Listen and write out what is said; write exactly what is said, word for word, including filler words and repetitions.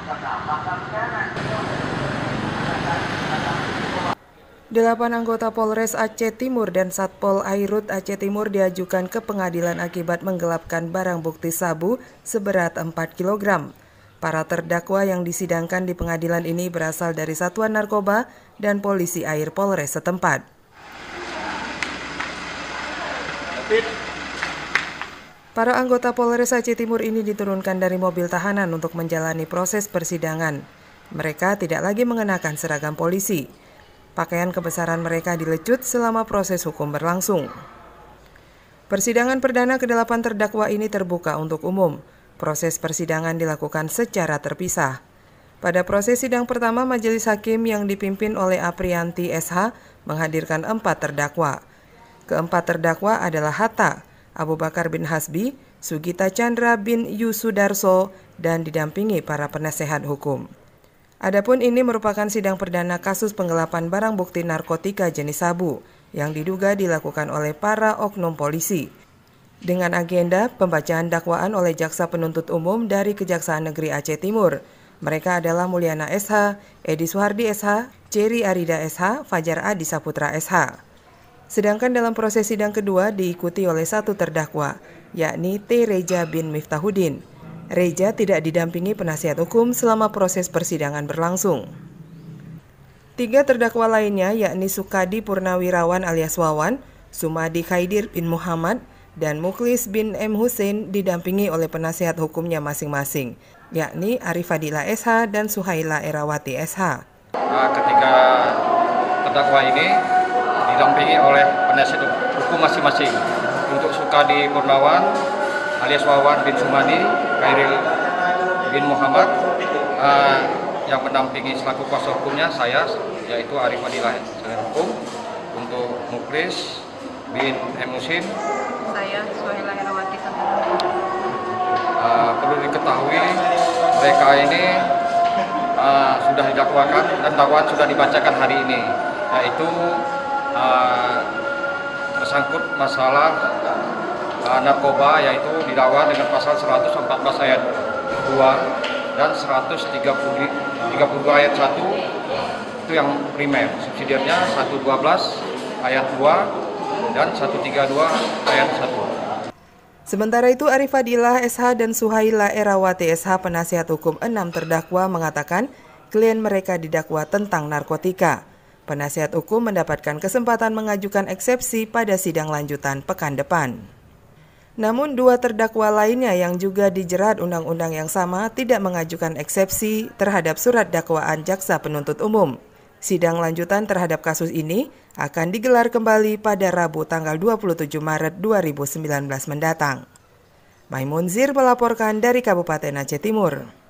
Delapan anggota Polres Aceh Timur dan Satpol Airut Aceh Timur diajukan ke pengadilan akibat menggelapkan barang bukti sabu seberat empat kilogram. Para terdakwa yang disidangkan di pengadilan ini berasal dari Satuan Narkoba dan Polisi Air Polres setempat. Para anggota Polres Aceh Timur ini diturunkan dari mobil tahanan untuk menjalani proses persidangan. Mereka tidak lagi mengenakan seragam polisi. Pakaian kebesaran mereka dilecut selama proses hukum berlangsung. Persidangan perdana kedelapan terdakwa ini terbuka untuk umum. Proses persidangan dilakukan secara terpisah. Pada proses sidang pertama, majelis hakim yang dipimpin oleh Aprianti S H menghadirkan empat terdakwa. Keempat terdakwa adalah Hatta, Abu Bakar bin Hasbi, Sugita Chandra bin Yusudarso, dan didampingi para penasehat hukum. Adapun ini merupakan sidang perdana kasus penggelapan barang bukti narkotika jenis sabu yang diduga dilakukan oleh para oknum polisi. Dengan agenda pembacaan dakwaan oleh Jaksa Penuntut Umum dari Kejaksaan Negeri Aceh Timur. Mereka adalah Mulyana S H, Edi Suhardi S H, Ceri Arida S H, Fajar Adi Saputra S H. Sedangkan dalam proses sidang kedua diikuti oleh satu terdakwa, yakni T. Reja bin Miftahudin. Reja tidak didampingi penasihat hukum selama proses persidangan berlangsung. Tiga terdakwa lainnya yakni Sukadi Purnawirawan alias Wawan, Sumadi Khaidir bin Muhammad, dan Mukhlis bin M. Hussein didampingi oleh penasihat hukumnya masing-masing, yakni Arif Fadila S H dan Suhaila Erawati S H. Nah, ketika terdakwa ini didampingi oleh penasihat hukum masing-masing. Untuk Sukadi Purnawan alias Wawan bin Sumadi, Khairil bin Muhammad, uh, yang mendampingi selaku kuasa hukumnya saya, yaitu Arif Fadilah hukum. Untuk Mukhlis bin M. Hussein, saya Suhaila Erawati. Uh, perlu diketahui mereka ini uh, sudah didakwakan dan dakwaan sudah dibacakan hari ini, yaitu uh, tersangkut masalah Uh, narkoba, yaitu didakwa dengan pasal seratus empat belas ayat dua dan seratus tiga puluh dua ayat satu, itu yang primer. Subsidiarnya seratus dua belas ayat dua dan seratus tiga puluh dua ayat satu. Sementara itu Arif Fadilah S H dan Suhaila Erawati S H, penasihat hukum enam terdakwa, mengatakan klien mereka didakwa tentang narkotika. Penasihat hukum mendapatkan kesempatan mengajukan eksepsi pada sidang lanjutan pekan depan. Namun dua terdakwa lainnya yang juga dijerat undang-undang yang sama tidak mengajukan eksepsi terhadap surat dakwaan Jaksa Penuntut Umum. Sidang lanjutan terhadap kasus ini akan digelar kembali pada Rabu tanggal dua puluh tujuh Maret dua ribu sembilan belas mendatang. Maimunzir melaporkan dari Kabupaten Aceh Timur.